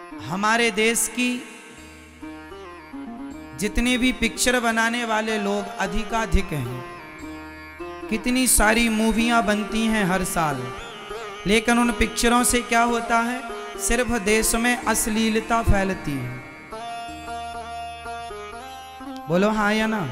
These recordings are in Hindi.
हमारे देश की जितने भी पिक्चर बनाने वाले लोग अधिकाधिक हैं, कितनी सारी मूवियां बनती हैं हर साल, लेकिन उन पिक्चरों से क्या होता है? सिर्फ देश में अश्लीलता फैलती है। बोलो हाँ या ना?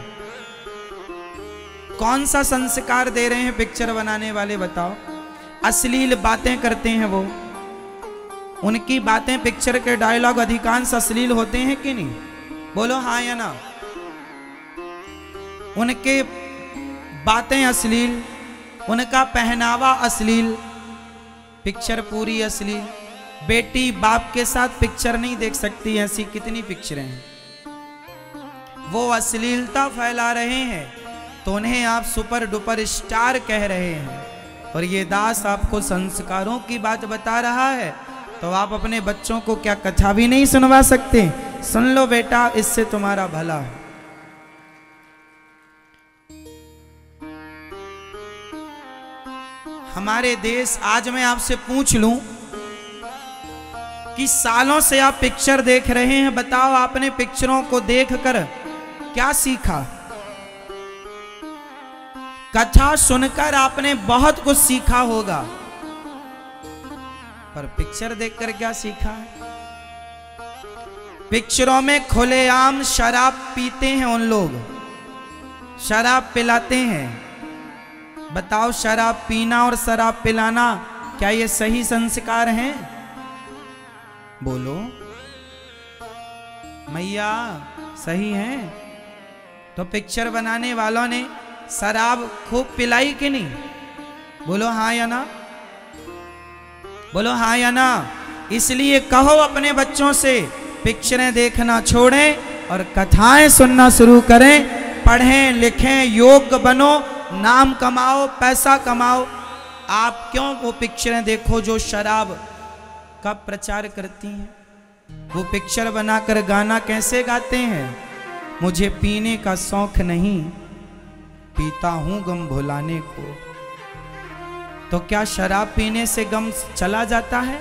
कौन सा संस्कार दे रहे हैं पिक्चर बनाने वाले, बताओ? अश्लील बातें करते हैं वो। उनकी बातें, पिक्चर के डायलॉग अधिकांश अश्लील होते हैं कि नहीं? बोलो हाँ या ना? उनके बातें अश्लील, उनका पहनावा अश्लील, पिक्चर पूरी अश्लील। बेटी बाप के साथ पिक्चर नहीं देख सकती, ऐसी कितनी पिक्चरें हैं। वो अश्लीलता फैला रहे हैं तो उन्हें आप सुपर डुपर स्टार कह रहे हैं, और ये दास आपको संस्कारों की बात बता रहा है, तो आप अपने बच्चों को क्या कथा भी नहीं सुनवा सकते? सुन लो बेटा, इससे तुम्हारा भला है। हमारे देश, आज मैं आपसे पूछ लूं कि सालों से आप पिक्चर देख रहे हैं, बताओ आपने पिक्चरों को देखकर क्या सीखा? कथा सुनकर आपने बहुत कुछ सीखा होगा, पर पिक्चर देखकर क्या सीखा है? पिक्चरों में खुलेआम शराब पीते हैं उन लोग, शराब पिलाते हैं। बताओ, शराब पीना और शराब पिलाना क्या ये सही संस्कार हैं? बोलो मैया, सही है? तो पिक्चर बनाने वालों ने शराब खूब पिलाई कि नहीं? बोलो हाँ या ना? बोलो हाँ या ना? इसलिए कहो अपने बच्चों से पिक्चरें देखना छोड़ें और कथाएं सुनना शुरू करें। पढ़ें लिखें, योग्य बनो, नाम कमाओ, पैसा कमाओ। आप क्यों वो पिक्चरें देखो जो शराब का प्रचार करती हैं? वो पिक्चर बनाकर गाना कैसे गाते हैं? मुझे पीने का शौक नहीं, पीता हूं गम भुलाने को। तो क्या शराब पीने से गम चला जाता है?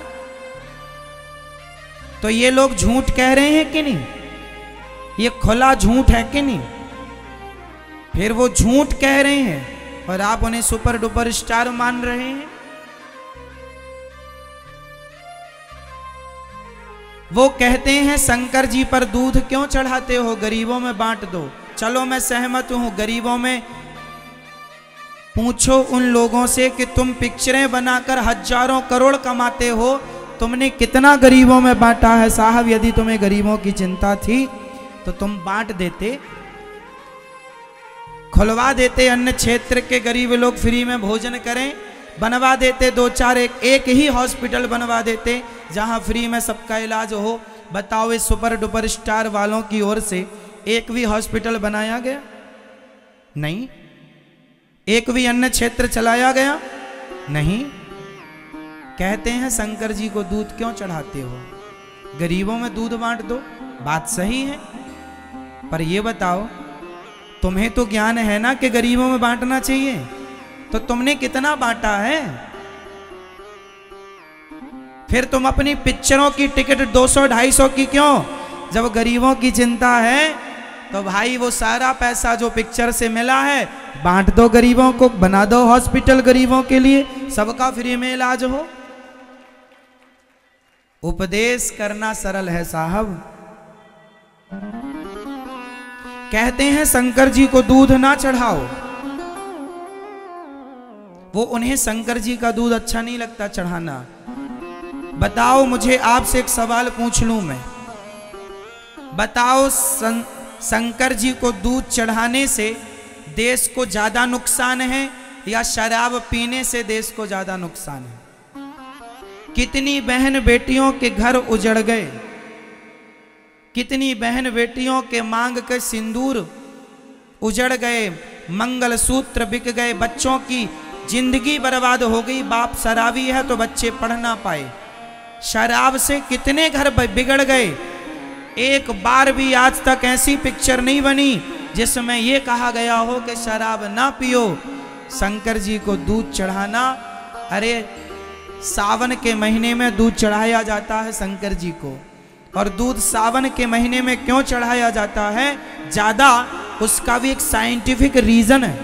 तो ये लोग झूठ कह रहे हैं कि नहीं? ये खुला झूठ है कि नहीं? फिर वो झूठ कह रहे हैं और आप उन्हें सुपर डुपर स्टार मान रहे हैं। वो कहते हैं शंकर जी पर दूध क्यों चढ़ाते हो, गरीबों में बांट दो। चलो मैं सहमत हूं, गरीबों में पूछो उन लोगों से कि तुम पिक्चरें बनाकर हजारों करोड़ कमाते हो, तुमने कितना गरीबों में बांटा है? साहब, यदि तुम्हें गरीबों की चिंता थी तो तुम बांट देते, खुलवा देते, अन्य क्षेत्र के गरीब लोग फ्री में भोजन करें, बनवा देते, दो चार एक ही हॉस्पिटल बनवा देते जहां फ्री में सबका इलाज हो। बताओ, इस सुपर डुपर स्टार वालों की ओर से एक भी हॉस्पिटल बनाया गया? नहीं। एक भी अन्य क्षेत्र चलाया गया? नहीं। कहते हैं शंकर जी को दूध क्यों चढ़ाते हो, गरीबों में दूध बांट दो। बात सही है, पर ये बताओ, तुम्हें तो ज्ञान है ना कि गरीबों में बांटना चाहिए, तो तुमने कितना बांटा है? फिर तुम अपनी पिक्चरों की टिकट 200-250 की क्यों? जब गरीबों की चिंता है तो भाई वो सारा पैसा जो पिक्चर से मिला है बांट दो गरीबों को, बना दो हॉस्पिटल गरीबों के लिए, सबका फ्री में इलाज हो। उपदेश करना सरल है साहब। कहते हैं शंकर जी को दूध ना चढ़ाओ, वो उन्हें शंकर जी का दूध अच्छा नहीं लगता चढ़ाना। बताओ, मुझे आपसे एक सवाल पूछ लूं मैं, बताओ शंकर जी को दूध चढ़ाने से देश को ज्यादा नुकसान है या शराब पीने से देश को ज्यादा नुकसान है? कितनी बहन बेटियों के घर उजड़ गए, कितनी बहन बेटियों के मांग के सिंदूर उजड़ गए, मंगलसूत्र बिक गए, बच्चों की जिंदगी बर्बाद हो गई। बाप शराबी है तो बच्चे पढ़ ना पाए। शराब से कितने घर बिगड़ गए। एक बार भी आज तक ऐसी पिक्चर नहीं बनी जिसमें यह कहा गया हो कि शराब ना पियो। शंकर जी को दूध चढ़ाना, अरे सावन के महीने में दूध चढ़ाया जाता है शंकर जी को, और दूध सावन के महीने में क्यों चढ़ाया जाता है ज्यादा, उसका भी एक साइंटिफिक रीजन है।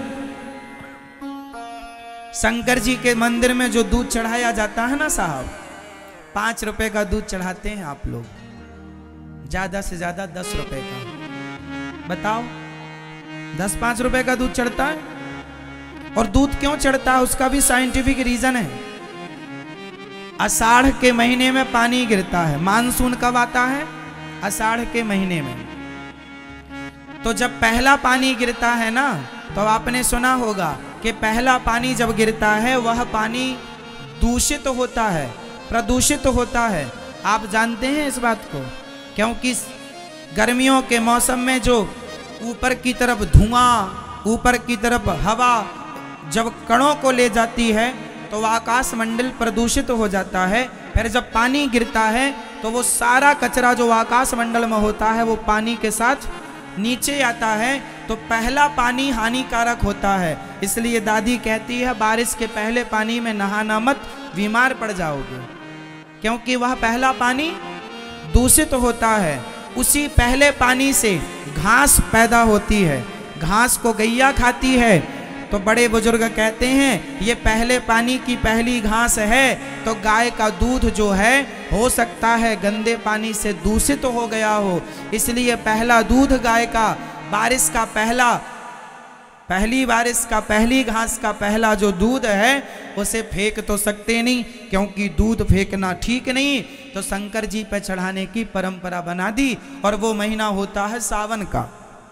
शंकर जी के मंदिर में जो दूध चढ़ाया जाता है ना साहब, 5 रुपए का दूध चढ़ाते हैं आप लोग, ज्यादा से ज्यादा 10 रुपए का। बताओ 10-5 रुपए का दूध चढ़ता है। और दूध क्यों चढ़ता है उसका भी साइंटिफिक रीजन है। आषाढ़ के महीने में पानी गिरता है। मानसून कब आता है? आषाढ़ के महीने में। तो जब पहला पानी गिरता है ना, तो आपने सुना होगा कि पहला पानी जब गिरता है वह पानी दूषित होता है, प्रदूषित होता है। आप जानते हैं इस बात को? क्योंकि गर्मियों के मौसम में जो ऊपर की तरफ धुआं, ऊपर की तरफ हवा जब कणों को ले जाती है तो वह आकाश मंडल प्रदूषित हो जाता है। फिर जब पानी गिरता है तो वो सारा कचरा जो आकाश मंडल में होता है वो पानी के साथ नीचे आता है। तो पहला पानी हानिकारक होता है। इसलिए दादी कहती है बारिश के पहले पानी में नहाना मत, बीमार पड़ जाओगे, क्योंकि वह पहला पानी दूषित होता है। उसी पहले पानी से घास पैदा होती है, घास को गैया खाती है। तो बड़े बुजुर्ग कहते हैं ये पहले पानी की पहली घास है। तो गाय का दूध जो है हो सकता है गंदे पानी से दूषित हो गया हो, इसलिए पहला दूध गाय का, बारिश का पहली बारिश का, पहली घास का पहला जो दूध है उसे फेंक तो सकते नहीं, क्योंकि दूध फेंकना ठीक नहीं। तो शंकर जी पे चढ़ाने की परंपरा बना दी। और वो महीना होता है सावन का।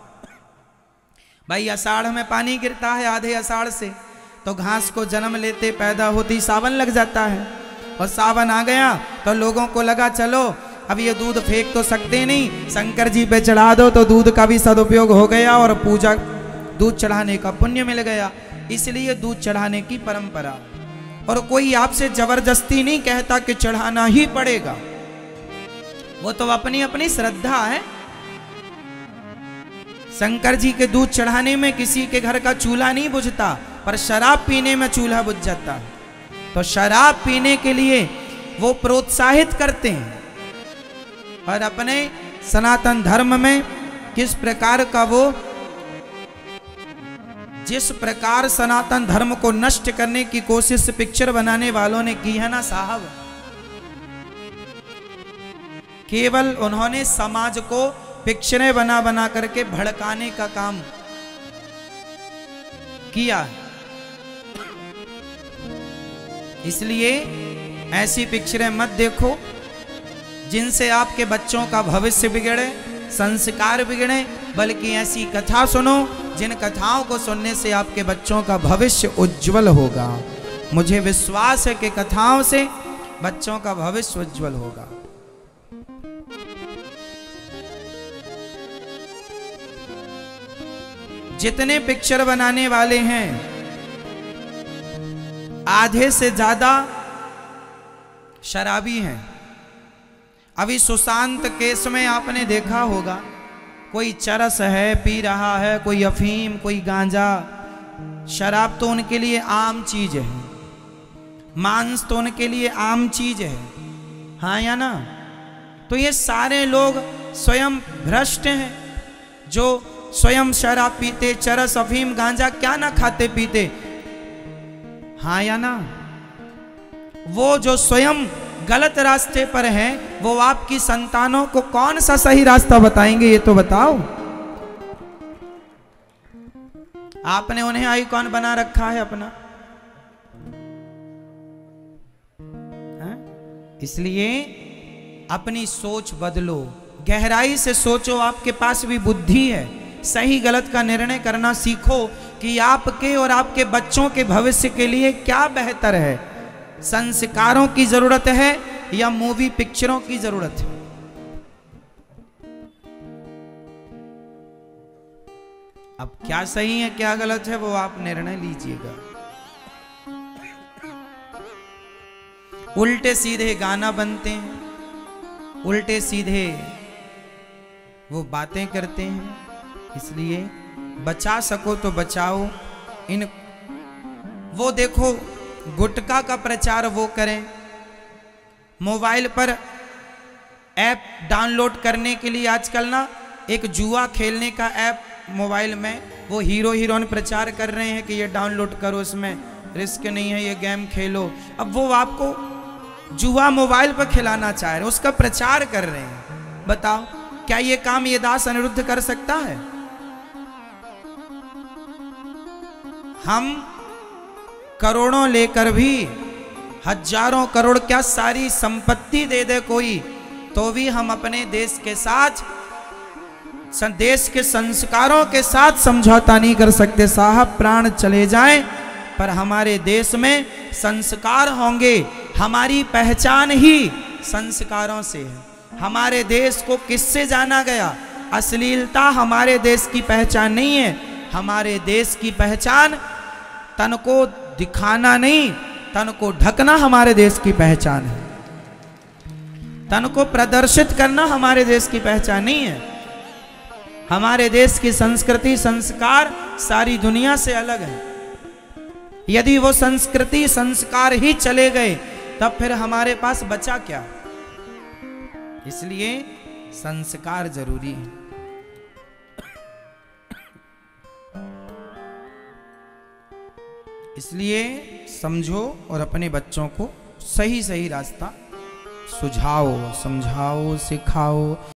भाई आषाढ़ में पानी गिरता है, आधे आषाढ़ से, तो घास को जन्म लेते पैदा होती सावन लग जाता है। और सावन आ गया तो लोगों को लगा चलो अब ये दूध फेंक तो सकते नहीं, शंकर जी पे चढ़ा दो तो दूध का भी सदुपयोग हो गया और पूजा, दूध चढ़ाने का पुण्य मिल गया। इसलिए दूध चढ़ाने की परंपरा। और कोई आपसे जबरदस्ती नहीं कहता कि चढ़ाना ही पड़ेगा, वो तो अपनी अपनी श्रद्धा है। शंकर जी के दूध चढ़ाने में किसी के घर का चूल्हा नहीं बुझता, पर शराब पीने में चूल्हा बुझ जाता है। तो शराब पीने के लिए वो प्रोत्साहित करते हैं। और अपने सनातन धर्म में किस प्रकार का वो, जिस प्रकार सनातन धर्म को नष्ट करने की कोशिश पिक्चर बनाने वालों ने की है ना साहब, केवल उन्होंने समाज को पिक्चरें बना बना करके भड़काने का काम किया। इसलिए ऐसी पिक्चरें मत देखो जिनसे आपके बच्चों का भविष्य बिगड़े, संस्कार बिगड़े, बल्कि ऐसी कथा सुनो जिन कथाओं को सुनने से आपके बच्चों का भविष्य उज्जवल होगा। मुझे विश्वास है कि कथाओं से बच्चों का भविष्य उज्जवल होगा। जितने पिक्चर बनाने वाले हैं आधे से ज्यादा शराबी हैं। अभी सुशांत केस में आपने देखा होगा, कोई चरस है, पी रहा है, कोई अफीम, कोई गांजा। शराब तो उनके लिए आम चीज है, मांस तो उनके लिए आम चीज है, हाँ या ना? तो ये सारे लोग स्वयं भ्रष्ट हैं, जो स्वयं शराब पीते, चरस, अफीम, गांजा क्या ना खाते पीते, हाँ या ना? वो जो स्वयं गलत रास्ते पर हैं, वो आपकी संतानों को कौन सा सही रास्ता बताएंगे, ये तो बताओ। आपने उन्हें आइकॉन बना रखा है अपना, है? इसलिए अपनी सोच बदलो, गहराई से सोचो। आपके पास भी बुद्धि है, सही गलत का निर्णय करना सीखो कि आपके और आपके बच्चों के भविष्य के लिए क्या बेहतर है। संस्कारों की जरूरत है या मूवी पिक्चरों की जरूरत है? अब क्या सही है क्या गलत है वो आप निर्णय लीजिएगा। उल्टे सीधे गाना बनते हैं, उल्टे सीधे वो बातें करते हैं। इसलिए बचा सको तो बचाओ। इन वो देखो गुटखा का प्रचार वो करें, मोबाइल पर ऐप डाउनलोड करने के लिए आजकल ना एक जुआ खेलने का ऐप मोबाइल में वो हीरो हीरोइन प्रचार कर रहे हैं कि ये डाउनलोड करो, इसमें रिस्क नहीं है, ये गेम खेलो। अब वो आपको जुआ मोबाइल पर खिलाना चाह रहे हैं, उसका प्रचार कर रहे हैं। बताओ क्या ये काम ये दास अनिरुद्ध कर सकता है? हम करोड़ों लेकर भी, हजारों करोड़ क्या सारी संपत्ति दे दे कोई, तो भी हम अपने देश के साथ, देश के संस्कारों के साथ समझौता नहीं कर सकते। साहब प्राण चले जाएं पर हमारे देश में संस्कार होंगे। हमारी पहचान ही संस्कारों से है। हमारे देश को किससे जाना गया? अश्लीलता हमारे देश की पहचान नहीं है। हमारे देश की पहचान तन को दिखाना नहीं, तन को ढकना हमारे देश की पहचान है। तन को प्रदर्शित करना हमारे देश की पहचान नहीं है। हमारे देश की संस्कृति संस्कार सारी दुनिया से अलग है। यदि वो संस्कृति संस्कार ही चले गए तब फिर हमारे पास बचा क्या? इसलिए संस्कार जरूरी है। इसलिए समझो और अपने बच्चों को सही सही रास्ता सुझाओ, समझाओ, सिखाओ।